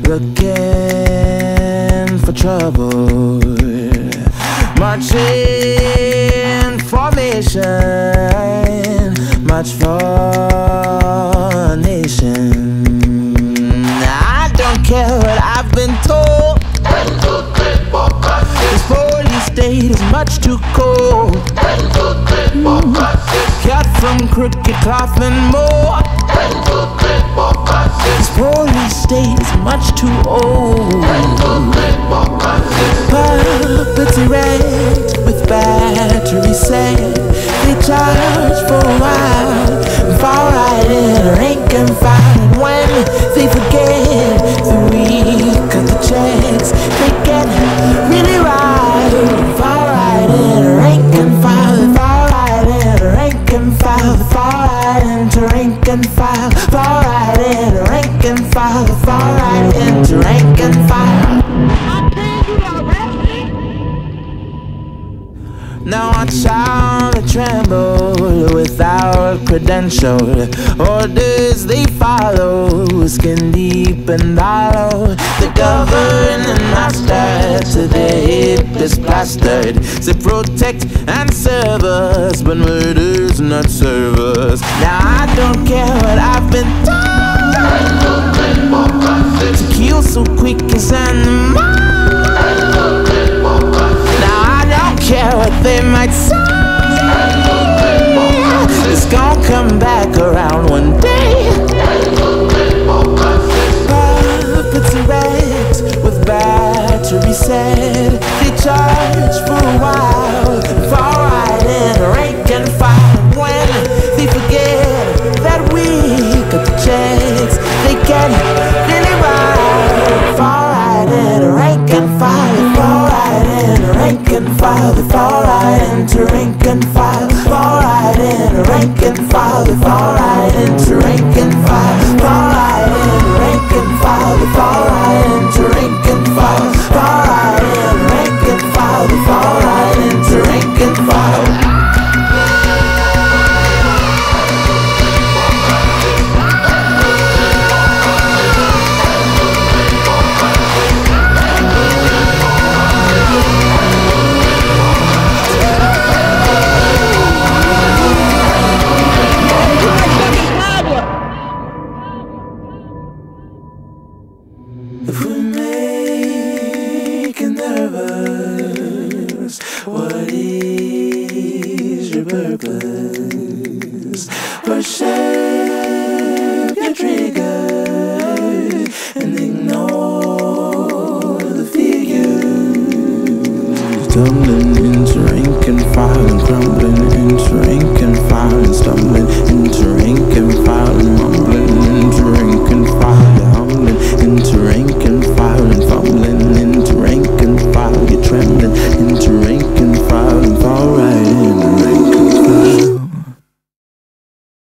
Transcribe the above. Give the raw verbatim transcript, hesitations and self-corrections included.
looking for trouble, marching formation, march for a nation. I don't care what I've been told. This police state is much too cold. Mm. Cut from crooked cloth and more. This police state is much too old. Puppets erect with battery set. They charge for a while, fall right in rank and file. And when they forget the week of the checks, they get really right, fall right in rank and file. They fall right in rank and file. They fall right into rank and file. Fall right in rank and file. They fall right into rank and file. Now watch how they tremble without credential. Orders they follow, skin deep and hollow. The governing master to their hip is plastered. They protect and serve us, but murder's not serve us. Now I don't care what I've been told. To kill so quick is animal. Care what they might say, it's gonna come back around one day. Puppets erect with battery set. They charge for a while, fall right in rank and file. When they forget that week of the checks, they get really right, fall right in rank and file. Fall right in rank and file. They fall right into rank and file. Fall right in rank and file. They fall right into rank and file. Fall right in rank and file. They fall right into rank and file. Fall right in rank and file. They fall right into rank and file. If we make you nervous, what is your purpose? Push your trigger and ignore the figures. Tumbling into rank and file and crumbling into rank and file and stumbling into rank and file and mumbling into rank and file.